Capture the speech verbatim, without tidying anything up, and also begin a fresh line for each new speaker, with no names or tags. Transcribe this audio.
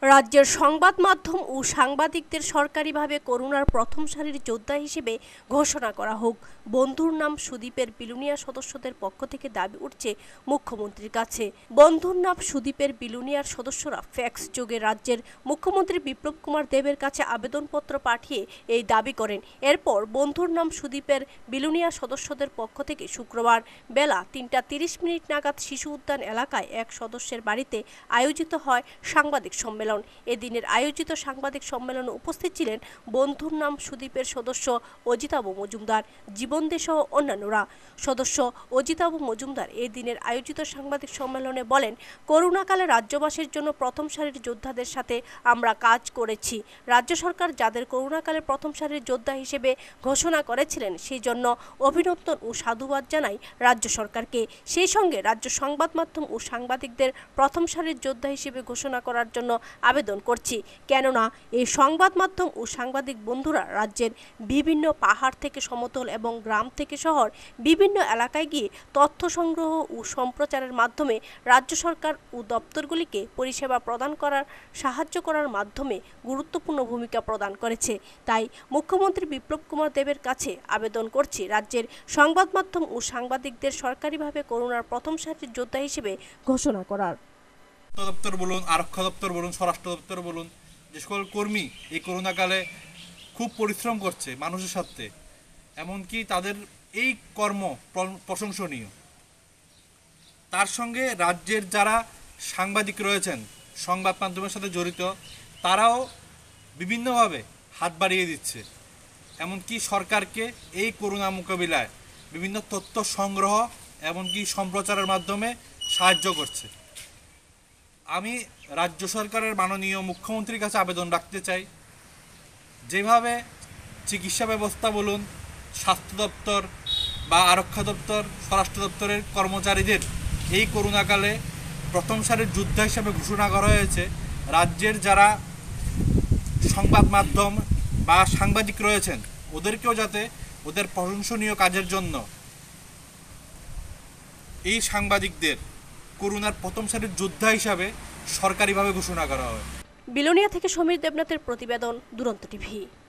রাজ্যের সংবাদ মাধ্যম ও সাংবাদিকদের সরকারিভাবে করোনার প্রথম সারির যোদ্ধা হিসেবে ঘোষণা করা হোক। বন্ধুর নাম সুদীপের বিলুনিয়া সদস্যদের পক্ষ থেকে দাবি উঠছে মুখ্যমন্ত্রীর কাছে। বন্ধুর নাম সুদীপের বিলুনিয়ার সদস্যরা ফ্যাক্স যোগে রাজ্যের মুখ্যমন্ত্রী বিপ্লব কুমার দেবের কাছে আবেদনপত্র পাঠিয়ে এই দাবি করেন। এরপর বন্ধুর নাম সুদীপের বিলুনিয়া সদস্যদের পক্ষ থেকে শুক্রবার বেলা তিনটা তিরিশ মিনিট নাগাদ শিশু উদ্যান এলাকায় এক সদস্যের বাড়িতে আয়োজিত হয় সাংবাদিক সম্মেলন। এদিনের আয়োজিত সাংবাদিক সম্মেলনে উপস্থিত ছিলেন বন্ধুর নাম সুদীপের সদস্য অজিতাভ মজুমদার, জীবন দে সহ অন্যান্যরা। সদস্য অজিতাভ মজুমদার এই দিনের আয়োজিত সাংবাদিক সম্মেলনে বলেন, করোনাকালে রাজ্যবাসীর জন্য প্রথম সারির যোদ্ধাদের সাথে আমরা কাজ করেছি। রাজ্য সরকার যাদের করোনাকালে প্রথম সারির যোদ্ধা হিসেবে ঘোষণা করেছিলেন, সেই জন্য অভিনন্দন ও সাধুবাদ জানাই রাজ্য সরকারকে। সেই সঙ্গে রাজ্য সংবাদ মাধ্যম ও সাংবাদিকদের প্রথম সারির যোদ্ধা হিসেবে ঘোষণা করার জন্য আবেদন করছি। কেননা এই সংবাদ মাধ্যম ও সাংবাদিক বন্ধুরা রাজ্যের বিভিন্ন পাহাড় থেকে সমতল এবং গ্রাম থেকে শহর বিভিন্ন এলাকায় গিয়ে তথ্য সংগ্রহ ও সম্প্রচারের মাধ্যমে রাজ্য সরকার ও দপ্তরগুলিকে পরিষেবা প্রদান করার সাহায্য করার মাধ্যমে গুরুত্বপূর্ণ ভূমিকা প্রদান করেছে। তাই মুখ্যমন্ত্রী বিপ্লব কুমার দেবের কাছে আবেদন করছি রাজ্যের সংবাদ মাধ্যম ও সাংবাদিকদের সরকারিভাবে করোনার প্রথম সারির যোদ্ধা হিসেবে ঘোষণা করার।
দপ্তর বলুন, আরক্ষা দপ্তর বলুন, স্বরাষ্ট্র দপ্তর বলুন, যে সকল কর্মী এই করোনাকালে খুব পরিশ্রম করছে মানুষের সাথে, এমনকি তাদের এই কর্ম প্রশংসনীয়। তার সঙ্গে রাজ্যের যারা সাংবাদিক রয়েছেন, সংবাদ মাধ্যমের সাথে জড়িত, তারাও বিভিন্নভাবে হাত বাড়িয়ে দিচ্ছে, এমনকি সরকারকে এই করোনা মোকাবিলায় বিভিন্ন তথ্য সংগ্রহ এমনকি সম্প্রচারের মাধ্যমে সাহায্য করছে। আমি রাজ্য সরকারের মাননীয় মুখ্যমন্ত্রীর কাছে আবেদন রাখতে চাই, যেভাবে চিকিৎসা ব্যবস্থা বলুন, স্বাস্থ্য দপ্তর বা আরক্ষা দপ্তর, স্বরাষ্ট্র দপ্তরের কর্মচারীদের এই করোনাকালে প্রথম সারির যোদ্ধা হিসেবে ঘোষণা করা হয়েছে, রাজ্যের যারা সংবাদ মাধ্যম বা সাংবাদিক রয়েছেন ওদেরকেও যাতে ওদের প্রশংসনীয় কাজের জন্য এই সাংবাদিকদের করোনার প্রথম সারির যোদ্ধা হিসাবে সরকারিভাবে ঘোষণা করা হয়।
বিলোনিয়া থেকে সমীর দেবনাথের প্রতিবেদন, দুরন্ত টিভি।